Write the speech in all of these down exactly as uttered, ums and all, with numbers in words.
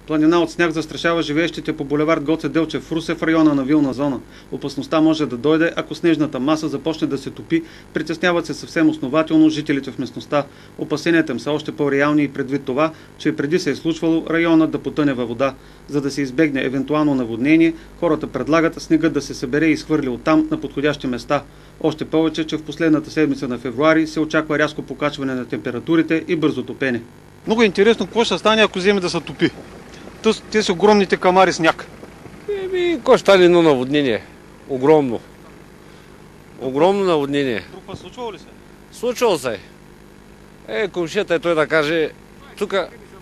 Планина от сняг застрашава живеещите по булевард Гоце Делчев в Русе в района на вилна зона. Опасността може да дойде, ако снежната маса започне да се топи, притесняват се съвсем основателно жителите в местността. Опасенията им са още по-реални и предвид това, че преди се е случвало районът да потъне във вода. За да се избегне евентуално наводнение, хората предлагат снегът да се събере и изхвърли оттам на подходящи места. Още повече, че в последната седмица на февруари се очаква рязко покачване на температурите и бързо топене. Много интересно какво ще стане, ако вземе да се топи. Те са огромните камари сняг. Еми, какво ще стане едно наводнение? Огромно. Огромно наводнение. Друг път случвало ли се? Случвало се. Е, комшията е той да каже, тук,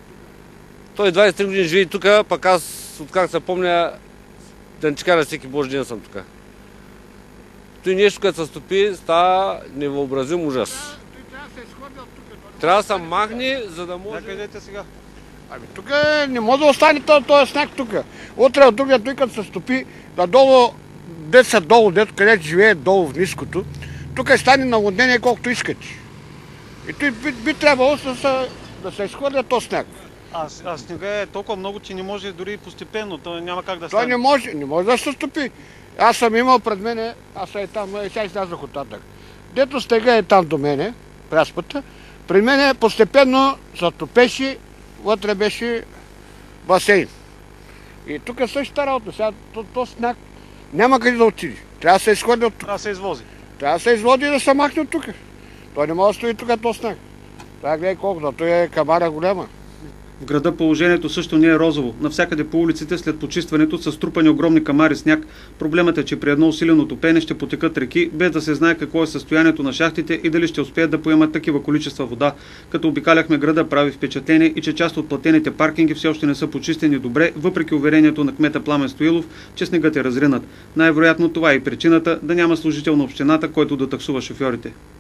той двайсет и три години живее тук, пък аз, откак се помня, денчика на всеки Божи ден съм тук. Той нещо, като се стопи, става невъобразим ужас. Трябва да се махне, за да може... Къде идете сега? Ами тук не може да остане този сняг тук. Утре от другия, той като се стопи, надолу, дет са долу, дето където живее долу в ниското, тук стане наводнение колкото искате. И той би, би трябвало да се, да се изхвърля този сняг. А, а снега е толкова много, че не може дори постепенно, то няма как да стане. Той не може, не може да се стопи. Аз съм имал пред мене, аз съм и там, и сега излязах оттатък. Дето снега е там до мене, пряспата, при мене постепенно се топеше, вътре беше басейн. И тук е същата работа. Сега този сняг няма къде да отиде. Трябва да се изходи от тук. Трябва да се извози. Трябва да се изводи и да се махне от тук. Той не може да стои тук този сняг. Това гледай колко, той е камара голяма. В града положението също не е розово. Навсякъде по улиците след почистването са струпани огромни камари сняг. Проблемът е, че при едно усилено топене ще потекат реки, без да се знае какво е състоянието на шахтите и дали ще успеят да поемат такива количества вода. Като обикаляхме града, прави впечатление и че част от платените паркинги все още не са почистени добре, въпреки уверението на кмета Пламен Стоилов, че снегът е разринат. Най-вероятно това е и причината да няма служител на общината, който да таксува шофьорите.